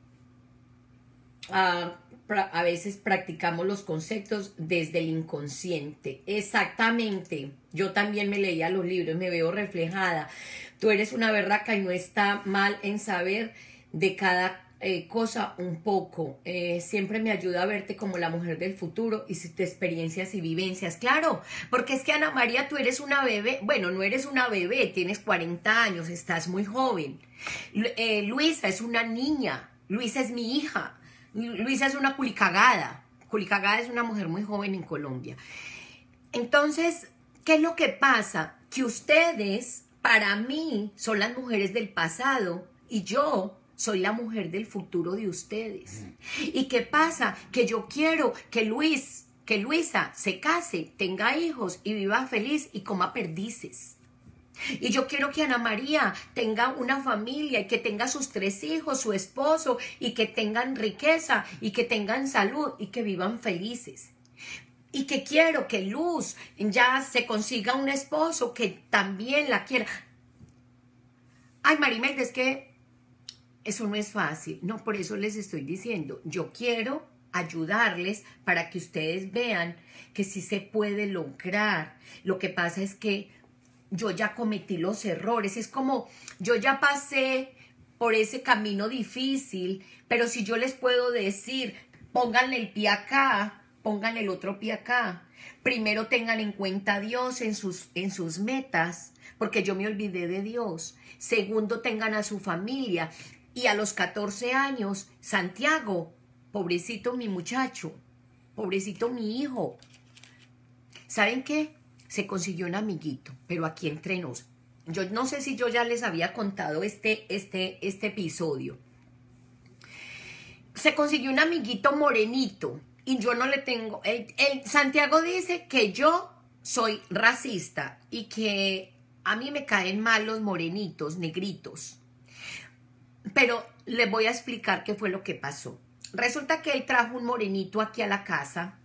uh, a veces practicamos los conceptos desde el inconsciente. Exactamente, yo también me leía los libros, me veo reflejada. Tú eres una berraca y no está mal en saber de cada Eh, cosa un poco. Eh, siempre me ayuda a verte como la mujer del futuro y tus experiencias y vivencias. Claro, porque es que Ana María, tú eres una bebé. Bueno, no eres una bebé, tienes cuarenta años, estás muy joven. Eh, Luisa es una niña, Luisa es mi hija, Luisa es una culicagada. Culicagada es una mujer muy joven en Colombia. Entonces, ¿qué es lo que pasa? Que ustedes, para mí, son las mujeres del pasado y yo soy la mujer del futuro de ustedes. ¿Y qué pasa? Que yo quiero que Luis, que Luisa se case, tenga hijos y viva feliz y coma perdices. Y yo quiero que Ana María tenga una familia y que tenga sus tres hijos, su esposo, y que tengan riqueza y que tengan salud y que vivan felices. Y que quiero que Luz ya se consiga un esposo que también la quiera. Ay, Marimelda, es que eso no es fácil. No, por eso les estoy diciendo. Yo quiero ayudarles para que ustedes vean que sí se puede lograr. Lo que pasa es que yo ya cometí los errores, es como yo ya pasé por ese camino difícil, pero si yo les puedo decir, pónganle el pie acá, pongan el otro pie acá, primero tengan en cuenta a Dios en sus, en sus metas, porque yo me olvidé de Dios. Segundo, tengan a su familia. Y a los catorce años, Santiago, pobrecito mi muchacho, pobrecito mi hijo, ¿saben qué? Se consiguió un amiguito, pero aquí entre nos. Yo no sé si yo ya les había contado este, este, este episodio. Se consiguió un amiguito morenito y yo no le tengo... El, el Santiago dice que yo soy racista y que a mí me caen mal los morenitos, negritos. Pero les voy a explicar qué fue lo que pasó. Resulta que él trajo un morenito aquí a la casa.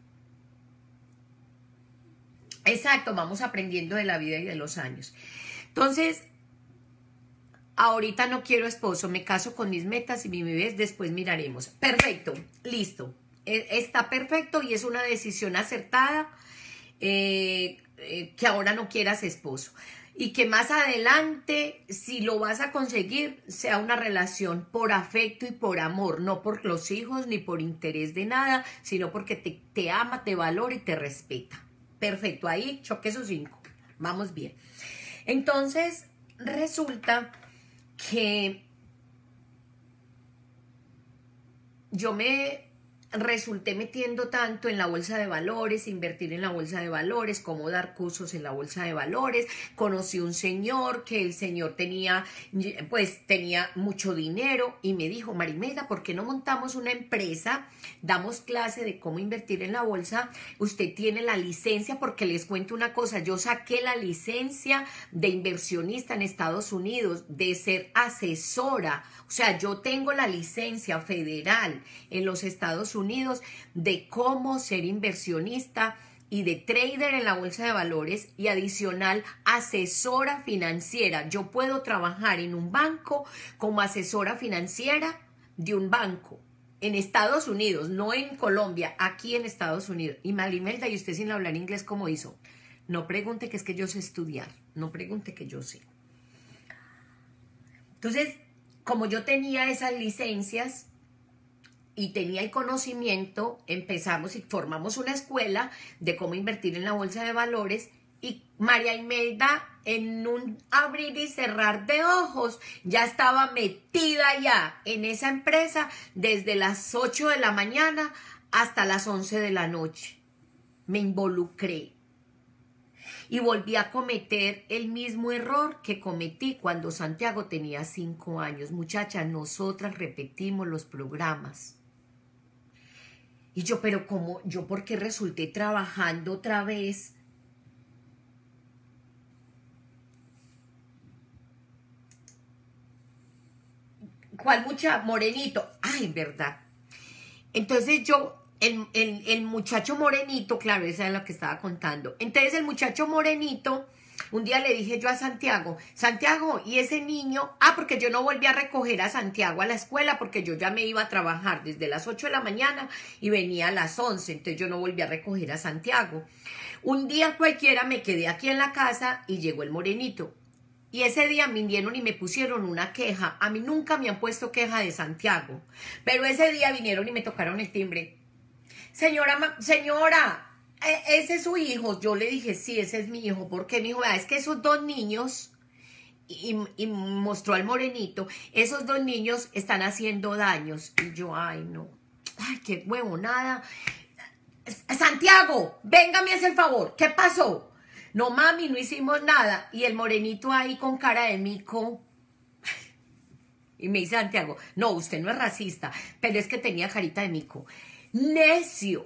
Exacto, vamos aprendiendo de la vida y de los años. Entonces, ahorita no quiero esposo, me caso con mis metas y mi bebé, después miraremos. Perfecto, listo. Está perfecto y es una decisión acertada eh, eh, que ahora no quieras esposo. Y que más adelante, si lo vas a conseguir, sea una relación por afecto y por amor, no por los hijos ni por interés de nada, sino porque te, te ama, te valora y te respeta. Perfecto, ahí choque esos cinco. Vamos bien. Entonces, resulta que yo me resulté metiendo tanto en la bolsa de valores, invertir en la bolsa de valores, cómo dar cursos en la bolsa de valores. Conocí un señor que el señor tenía, pues tenía mucho dinero y me dijo, Marimelda, ¿por qué no montamos una empresa? Damos clase de cómo invertir en la bolsa. Usted tiene la licencia, porque les cuento una cosa, yo saqué la licencia de inversionista en Estados Unidos, de ser asesora. O sea, yo tengo la licencia federal en los Estados Unidos de cómo ser inversionista y de trader en la bolsa de valores y adicional asesora financiera. Yo puedo trabajar en un banco como asesora financiera de un banco en Estados Unidos, no en Colombia, aquí en Estados Unidos. Y Marimelda, ¿y usted sin hablar inglés cómo hizo? No pregunte que es que yo sé estudiar, no pregunte que yo sé. Entonces, como yo tenía esas licencias y tenía el conocimiento, empezamos y formamos una escuela de cómo invertir en la bolsa de valores y María Imelda, en un abrir y cerrar de ojos, ya estaba metida ya en esa empresa desde las ocho de la mañana hasta las once de la noche. Me involucré. Y volví a cometer el mismo error que cometí cuando Santiago tenía cinco años. Muchachas, nosotras repetimos los programas. Y yo, pero ¿cómo? ¿Yo por qué resulté trabajando otra vez? ¿Cuál mucha? Morenito. Ay, verdad. Entonces yo... El, el, el muchacho morenito, claro, esa es lo que estaba contando. Entonces el muchacho morenito, un día le dije yo a Santiago, Santiago, ¿y ese niño? Ah, porque yo no volví a recoger a Santiago a la escuela porque yo ya me iba a trabajar desde las ocho de la mañana y venía a las once, entonces yo no volví a recoger a Santiago. Un día cualquiera me quedé aquí en la casa y llegó el morenito. Y ese día vinieron y me pusieron una queja. A mí nunca me han puesto queja de Santiago, pero ese día vinieron y me tocaron el timbre. Señora, señora, ese es su hijo. Yo le dije, sí, ese es mi hijo. ¿Por qué? Me dijo, vea, es que esos dos niños, y, y mostró al morenito, esos dos niños están haciendo daños. Y yo, ay, no, ay, qué huevonada. Santiago, véngame a hacer el favor, ¿qué pasó? No, mami, no hicimos nada. Y el morenito ahí con cara de mico. Y me dice Santiago, no, usted no es racista, pero es que tenía carita de mico. Necio.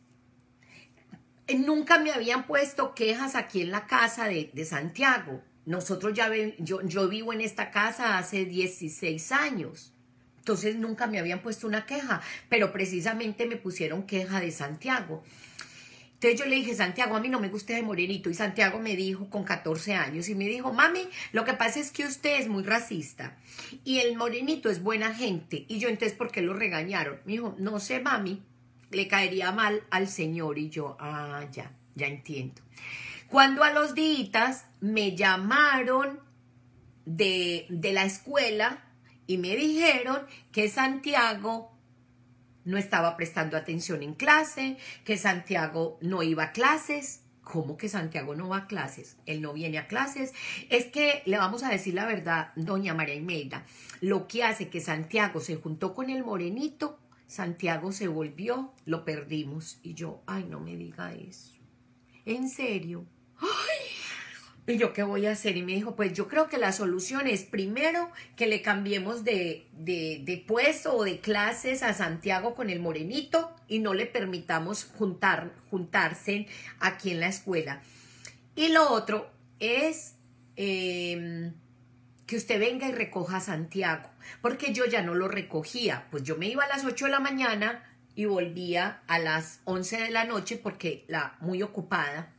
Nunca me habían puesto quejas aquí en la casa de, de Santiago. Nosotros ya, ven, yo, yo vivo en esta casa hace dieciséis años. Entonces nunca me habían puesto una queja, pero precisamente me pusieron queja de Santiago. Entonces yo le dije, Santiago, a mí no me gusta ese morenito. Y Santiago me dijo, con catorce años, y me dijo, mami, lo que pasa es que usted es muy racista y el morenito es buena gente. Y yo, entonces, ¿por qué lo regañaron? Me dijo, no sé, mami, le caería mal al Señor. Y yo, ah, ya, ya entiendo. Cuando a los días me llamaron de, de la escuela y me dijeron que Santiago no estaba prestando atención en clase, que Santiago no iba a clases. ¿Cómo que Santiago no va a clases? Él no viene a clases. Es que le vamos a decir la verdad, doña María Imelda. Lo que hace que Santiago se juntó con el morenito, Santiago se volvió, lo perdimos. Y yo, ay, no me diga eso. ¿En serio? ¡Ay! ¿Y yo qué voy a hacer? Y me dijo, pues yo creo que la solución es primero que le cambiemos de, de, de puesto o de clases a Santiago con el morenito y no le permitamos juntar, juntarse aquí en la escuela. Y lo otro es eh, que usted venga y recoja a Santiago, porque yo ya no lo recogía. Pues yo me iba a las ocho de la mañana y volvía a las once de la noche porque la muy ocupada.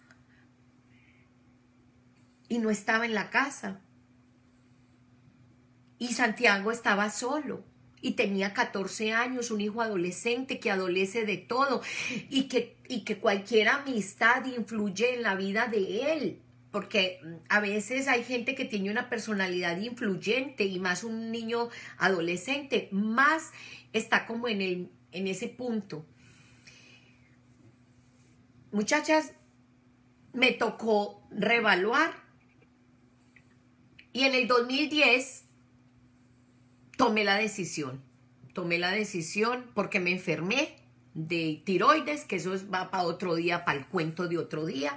Y no estaba en la casa. Y Santiago estaba solo. Y tenía catorce años, un hijo adolescente que adolece de todo. Y que, y que cualquier amistad influye en la vida de él. Porque a veces hay gente que tiene una personalidad influyente. Y más un niño adolescente. Más está como en, el, en ese punto. Muchachas, me tocó reevaluar. Y en el dos mil diez tomé la decisión, tomé la decisión porque me enfermé de tiroides, que eso va para otro día, para el cuento de otro día.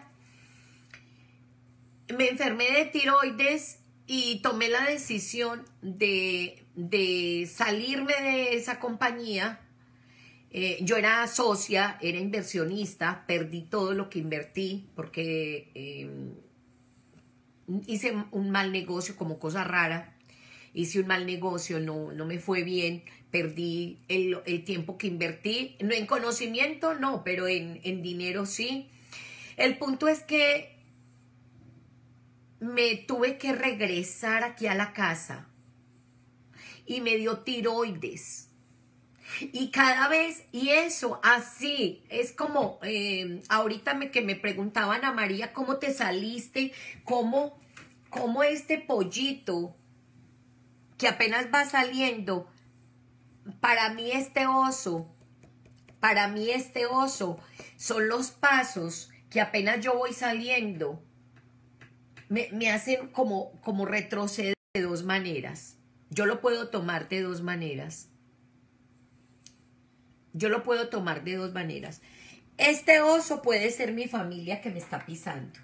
Me enfermé de tiroides y tomé la decisión de, de salirme de esa compañía. Eh, yo era socia, era inversionista, perdí todo lo que invertí porque... Eh, hice un mal negocio como cosa rara, hice un mal negocio, no, no me fue bien, perdí el, el tiempo que invertí, no en conocimiento no, pero en, en dinero sí. El punto es que me tuve que regresar aquí a la casa y me dio tiroides. Y cada vez, y eso así, es como, eh, ahorita me, que me preguntaban a María, ¿cómo te saliste? ¿Cómo, cómo este pollito que apenas va saliendo? Para mí este oso, para mí este oso son los pasos que apenas yo voy saliendo, me, me hacen como, como retroceder de dos maneras. Yo lo puedo tomar de dos maneras. Yo lo puedo tomar de dos maneras. Este oso puede ser mi familia que me está pisando.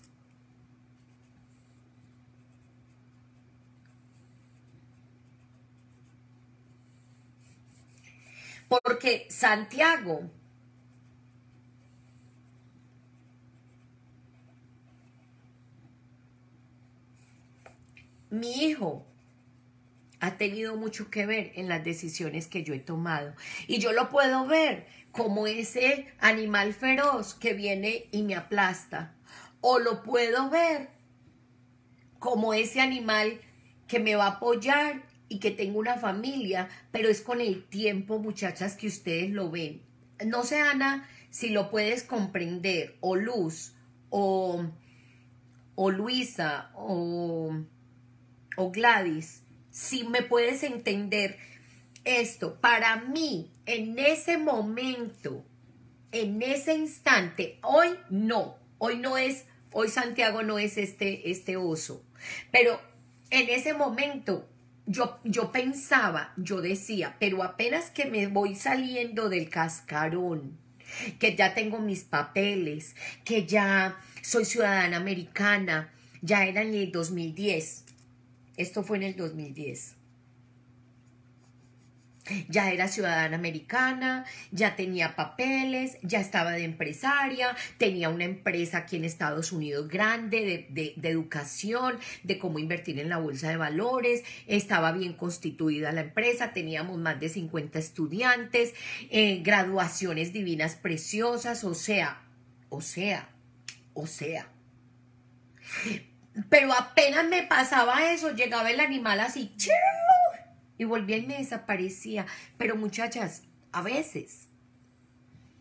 Porque Santiago mi hijo ha tenido mucho que ver en las decisiones que yo he tomado. Y yo lo puedo ver como ese animal feroz que viene y me aplasta. O lo puedo ver como ese animal que me va a apoyar y que tengo una familia, pero es con el tiempo, muchachas, que ustedes lo ven. No sé, Ana, si lo puedes comprender, o Luz, o, o Luisa, o, o Gladys, si me puedes entender esto. Para mí, en ese momento, en ese instante, hoy no, hoy no es, hoy Santiago no es este, este oso, pero en ese momento yo, yo pensaba, yo decía, pero apenas que me voy saliendo del cascarón, que ya tengo mis papeles, que ya soy ciudadana americana, ya era en el dos mil diez. Esto fue en el dos mil diez. Ya era ciudadana americana, ya tenía papeles, ya estaba de empresaria, tenía una empresa aquí en Estados Unidos grande de, de, de educación, de cómo invertir en la bolsa de valores, estaba bien constituida la empresa, teníamos más de cincuenta estudiantes, eh, graduaciones divinas preciosas, o sea, o sea, o sea. Pero apenas me pasaba eso, llegaba el animal así, ¡chiu! Y volvía y me desaparecía. Pero muchachas, a veces,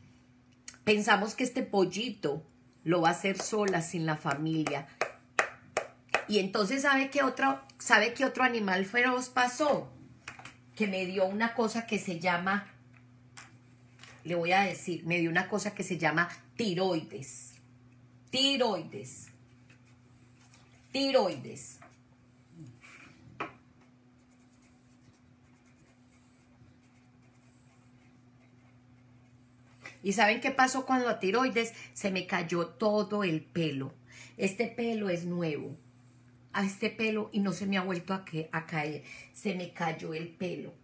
Pensamos que este pollito lo va a hacer sola, sin la familia. Y entonces, ¿sabe qué otro, ¿sabe qué otro animal feroz pasó? Que me dio una cosa que se llama, le voy a decir, me dio una cosa que se llama tiroides. Tiroides. Tiroides. ¿Y saben qué pasó con la tiroides? Se me cayó todo el pelo. Este pelo es nuevo. A este pelo y no se me ha vuelto a, que, a caer. Se me cayó el pelo.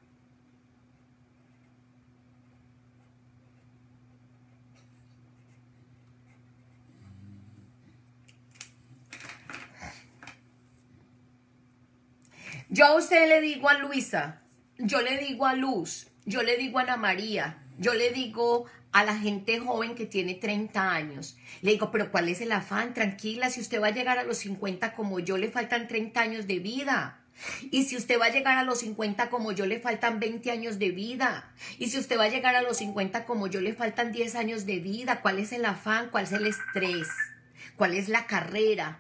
Yo a usted le digo a Luisa, yo le digo a Luz, yo le digo a Ana María, yo le digo a la gente joven que tiene treinta años. Le digo, pero ¿cuál es el afán? Tranquila, si usted va a llegar a los cincuenta como yo, le faltan treinta años de vida. Y si usted va a llegar a los cincuenta como yo, le faltan veinte años de vida. Y si usted va a llegar a los cincuenta como yo, le faltan diez años de vida. ¿Cuál es el afán? ¿Cuál es el estrés? ¿Cuál es la carrera?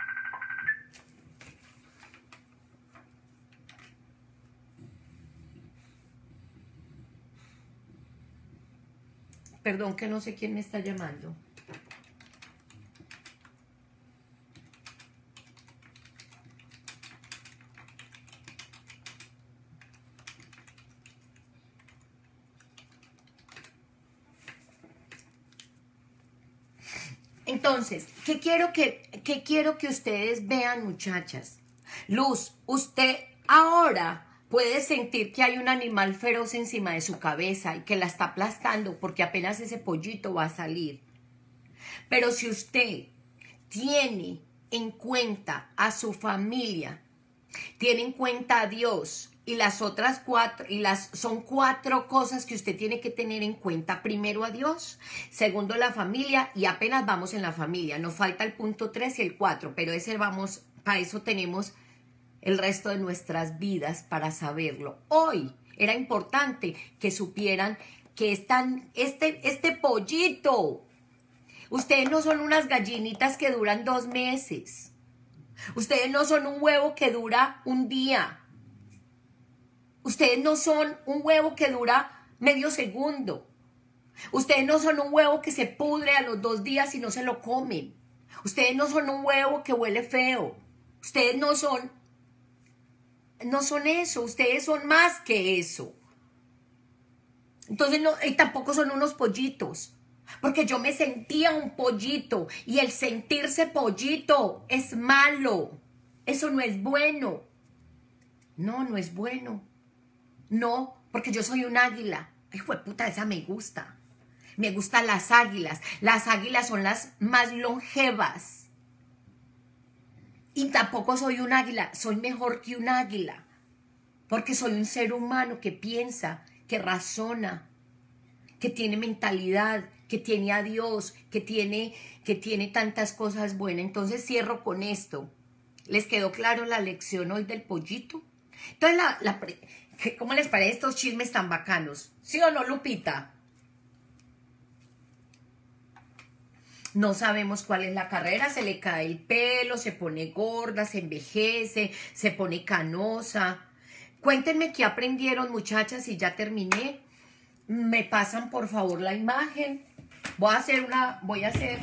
Perdón que no sé quién me está llamando. Entonces, ¿qué quiero que, qué quiero que ustedes vean, muchachas? Luz, usted ahora puede sentir que hay un animal feroz encima de su cabeza y que la está aplastando porque apenas ese pollito va a salir. Pero si usted tiene en cuenta a su familia, tiene en cuenta a Dios y las otras cuatro, y las son cuatro cosas que usted tiene que tener en cuenta. Primero a Dios, segundo la familia y apenas vamos en la familia. Nos falta el punto tres y el cuatro, pero ese vamos, para eso tenemos el resto de nuestras vidas para saberlo. Hoy era importante que supieran que están, este, este pollito, ustedes no son unas gallinitas que duran dos meses. Ustedes no son un huevo que dura un día. Ustedes no son un huevo que dura medio segundo. Ustedes no son un huevo que se pudre a los dos días y no se lo comen. Ustedes no son un huevo que huele feo. Ustedes no son, no son eso. Ustedes son más que eso. Entonces, no, y tampoco son unos pollitos. Porque yo me sentía un pollito y el sentirse pollito es malo. Eso no es bueno. No, no es bueno. No, porque yo soy un águila. Ay, puta, esa me gusta. Me gustan las águilas. Las águilas son las más longevas. Y tampoco soy un águila. Soy mejor que un águila. Porque soy un ser humano que piensa, que razona, que tiene mentalidad, que tiene a Dios, que tiene, que tiene tantas cosas buenas. Entonces cierro con esto. ¿Les quedó claro la lección hoy del pollito? Entonces, la, la, ¿cómo les parece estos chismes tan bacanos? ¿Sí o no, Lupita? No sabemos cuál es la carrera, se le cae el pelo, se pone gorda, se envejece, se pone canosa. Cuéntenme qué aprendieron, muchachas, y ya terminé. Me pasan, por favor, la imagen. Voy a hacer una, voy a hacer...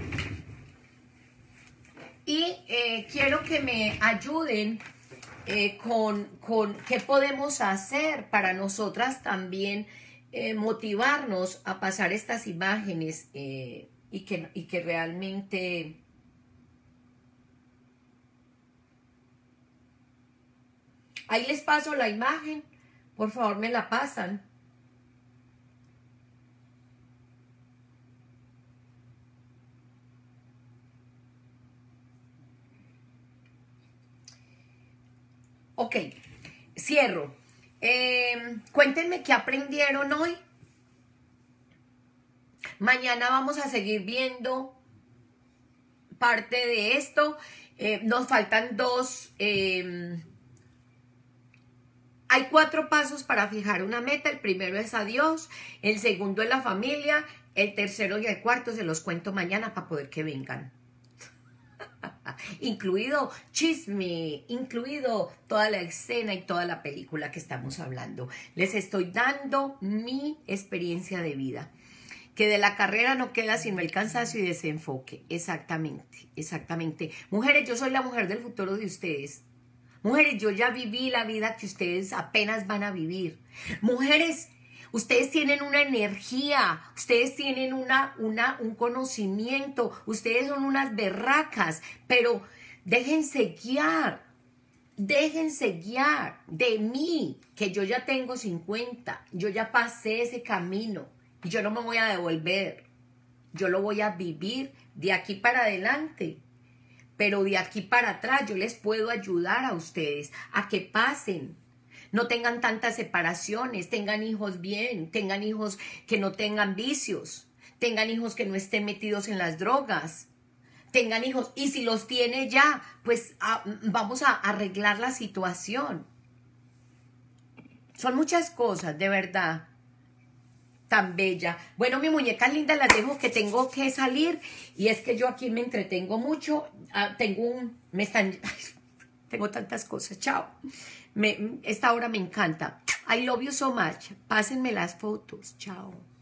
Y eh, quiero que me ayuden eh, con, con qué podemos hacer para nosotras también eh, motivarnos a pasar estas imágenes eh, y, que, y que realmente... Ahí les paso la imagen, por favor me la pasan. Ok, cierro. Eh, cuéntenme qué aprendieron hoy. Mañana vamos a seguir viendo parte de esto. Eh, nos faltan dos. Eh, hay cuatro pasos para fijar una meta. El primero es a Dios, el segundo es la familia El tercero y el cuarto se los cuento mañana para poder que vengan. Incluido chisme, incluido toda la escena y toda la película que estamos hablando. Les estoy dando mi experiencia de vida. Que de la carrera no queda sino el cansancio y desenfoque. Exactamente, exactamente. Mujeres, yo soy la mujer del futuro de ustedes. Mujeres, yo ya viví la vida que ustedes apenas van a vivir. Mujeres, ustedes tienen una energía, ustedes tienen una, una, un conocimiento, ustedes son unas berracas, pero déjense guiar, déjense guiar de mí, que yo ya tengo cincuenta, yo ya pasé ese camino y yo no me voy a devolver, yo lo voy a vivir de aquí para adelante. Pero de aquí para atrás yo les puedo ayudar a ustedes a que pasen. No tengan tantas separaciones, tengan hijos bien, tengan hijos que no tengan vicios, tengan hijos que no estén metidos en las drogas, tengan hijos, y si los tiene ya, pues a, vamos a arreglar la situación. Son muchas cosas, de verdad, tan bella. Bueno, mi muñecas lindas, las dejo que tengo que salir, y es que yo aquí me entretengo mucho, ah, tengo un, me están, tengo tantas cosas, chao. Me, esta hora me encanta. I love you so much. Pásenme las fotos. Chao.